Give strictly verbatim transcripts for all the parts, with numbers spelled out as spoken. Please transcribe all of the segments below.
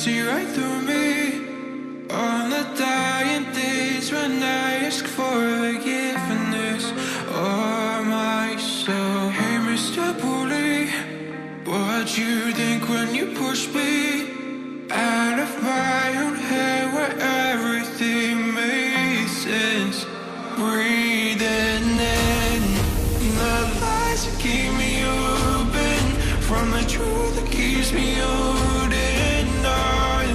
see right through me. On the dying days when I ask for forgiveness or myself. Hey, Mister Bully, what'd you think when you pushed me out of my own head where everything made sense? Breathing in the lies that keep me open from the truth that keeps me holding on,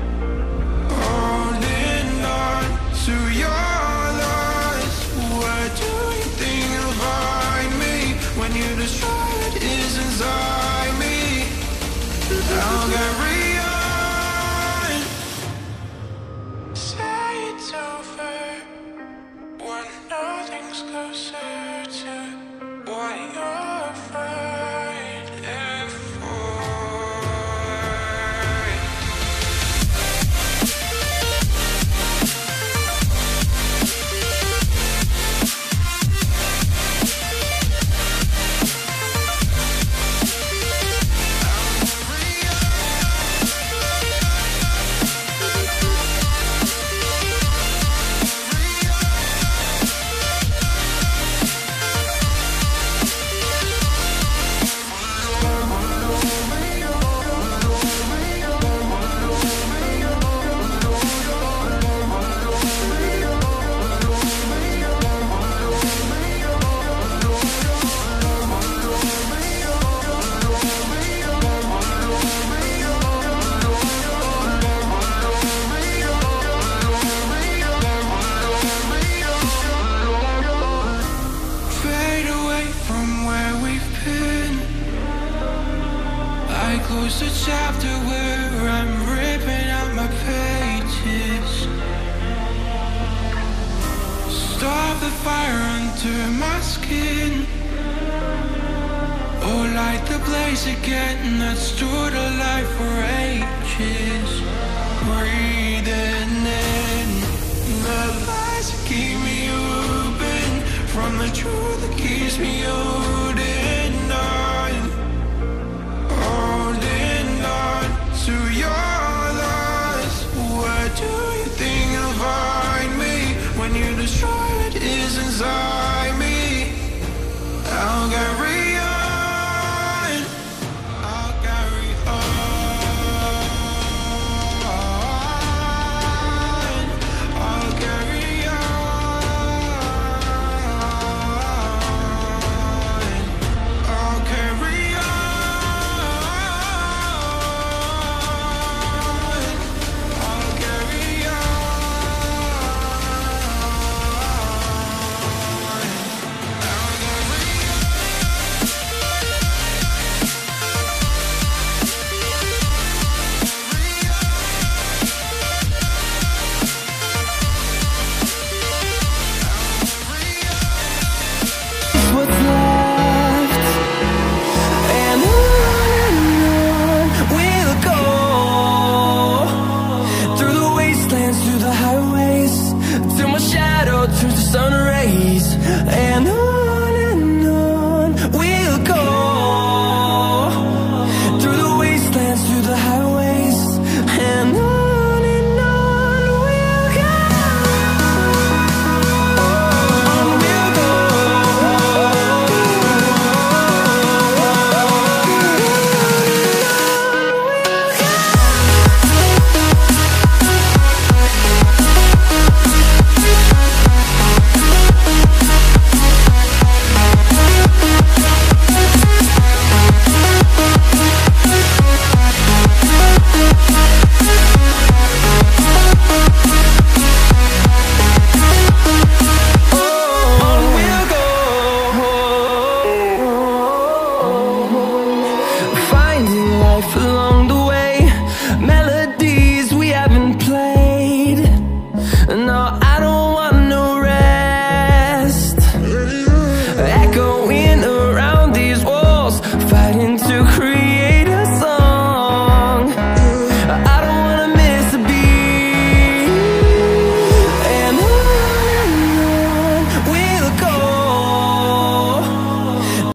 holding on to your loss. What do you think you'll find me when you destroy what is inside me? I'll carry on. Say it's over when nothing's closer to what you're afraid for. Close the chapter where I'm ripping out my pages. Stop the fire under my skin. Oh, light the blaze again that stood alive for ages. Breathing in the lies that keep me open from the truth that keeps me open.